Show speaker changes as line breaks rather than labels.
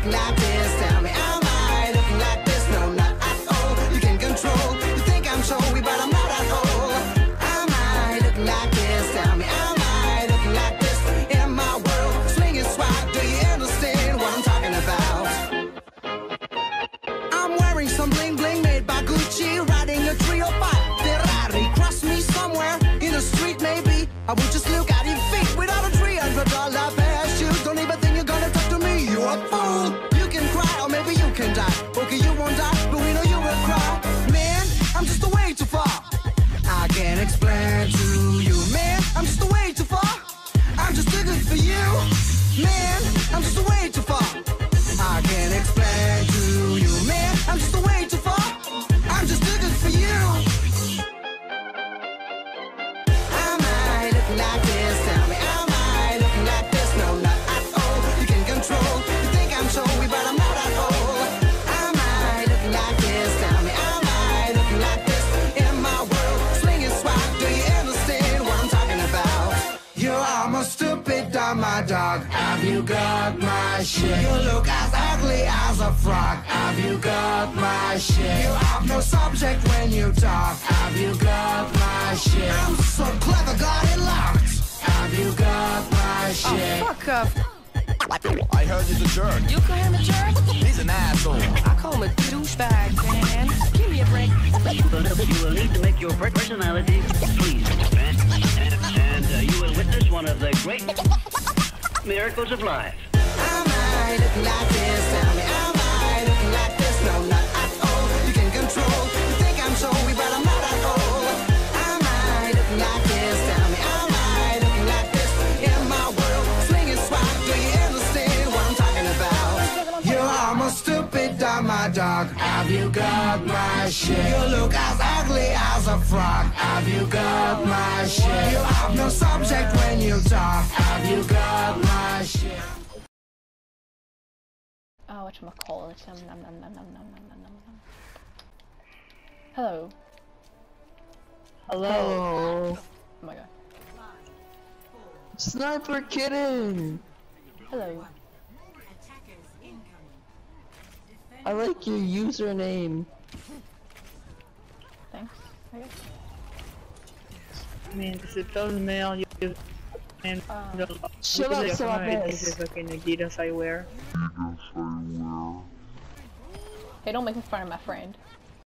looking like this? Tell me, am I looking like this? No, not at all. You can control. You think I'm showy, but I'm not at all. Am I looking like this? Tell me, am I looking like this? In my world, swinging swag. Do you understand what I'm talking about? I'm wearing some bling bling made by Gucci, riding a 305 Ferrari. Cross me somewhere in the street, maybe I would just look at your feet without a $300 pair of shoes. Don't even think you're gonna talk to me. You're a fool. You can cry or maybe you can die. Okay, you won't die, but we know you will cry. Man, I'm just a way too far. I can't explain to you, man. I'm just a way too far. I'm just too good for you, man. I'm just a way too far. I can't explain to you, man. I'm just a way too far. I'm just too good for you. Am I looking like this? Tell me, am I looking like this? No, not at all. You can control. You think I'm showy, but I'm not at all. Am I looking like this? Tell me, am I looking like this? In my world, swinging swag. Do you understand what I'm talking about? You are my stupid dumb, my dog. Have you got my shit? You look as ugly as a frog. Have you got my shit? You have no subject when you talk. Have you got my shit? I'm so clever, got it locked. Have you got my shit?
Oh, fuck off.
I heard he's a jerk.
You call him a jerk?
He's an asshole.
I call him a douchebag, man. Give me a break.
You will need to make your personality please, and you will witness one of the great miracles of life.
Am I looking like this? Tell me, am I looking like this? No, not at all. You can control. You think I'm showy, but I'm not at all. Am I looking like this? Tell me, am I looking like this? In my world, swinging swag. Do you understand what I'm talking about? You are my stupid dumb, my dog. Have you got my shit? You look as ugly as a frog. Have you got my shit? You have no subject when you talk. Have you got my shit?
Oh, whatchamacallit. Nom, nom, nom, nom, nom, nom, nom, nom, nom. Hello.
Hello.
Oh my god.
Sniper Kitten!
Hello.
I like your username.
Thanks, I guess.
I mean, because it does mail you and
Shut up, Celeste.
fucking Adidas I wear.
Hey, don't make me fun of my friend.